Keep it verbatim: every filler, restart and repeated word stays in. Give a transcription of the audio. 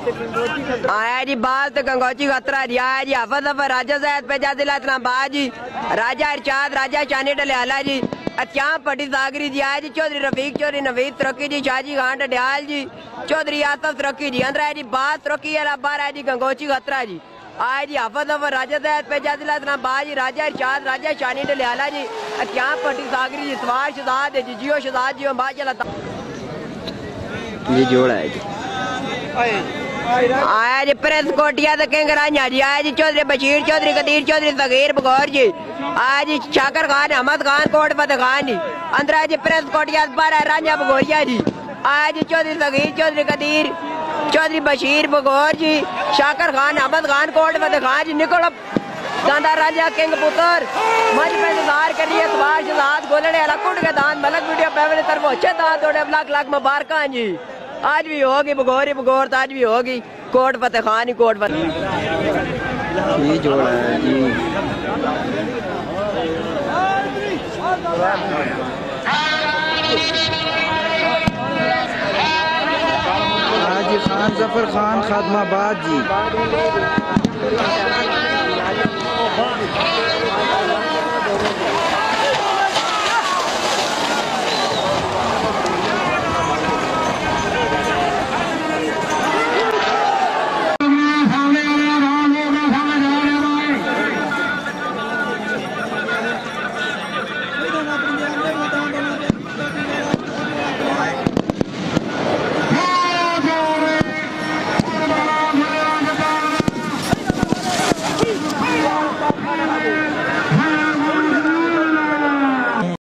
आया जी बाल तो गंगोची खतरा जी। आया जी हफा दफा राजा जैद पे जादिला इस्लामाबाद जी, राजा इरशाद, राजा शानी डलियाला जी, अत्याम पटी सागरी जी। आया जी चौधरी रफीक, चौधरी नवीद तुरक्की जी, शाहजी खान डडियाल जी, चौधरी आसफ तुरक्की जी। अंदर है जी बाल तुरक्की है, बाहर है जी गंगोची खतरा जी। आया जी हफा दफा राजा जैद पे जादिला इस्लामाबाद जी, राजा इरशाद, राजा शानी डलियाला जी, अत्याम पटी सागरी जी, सवार शहजाद जी, जियो शहजाद जी माशाल्लाह। ये जोड़ा है जी। आया जी प्रेस कोटिया तो केंगरानिया जी। आया जी चौधरी बशीर, चौधरी कदीर, चौधरी सगीर बगौर जी। आया जी शाकर खान, अहमद खान, कोट फतेह खान जी। अंदर है जी प्रेस कोटिया बारह रानिया बगौरिया जी। आया जी चौधरी सगीर, चौधरी कदीर, चौधरी बशीर बगौर जी, शाकर खान, अहमद खान, कोट फतेह खान जी। निकलो दादा राजा किंग पुत्र मंच पे इंतजार करिए सवार शहजाद गोलड़े वाला कुंड के दान मलक वीडियो पैवल तरफ अच्छे दान थोड़े लाख लाख मुबारक जी। आज भी होगी बगौर ही बगौर, आज भी होगी कोट फतेह खान ही कोट फतेह। ये जोड़ा है जी। हाजी खान जफर खान खादमाबाद जी।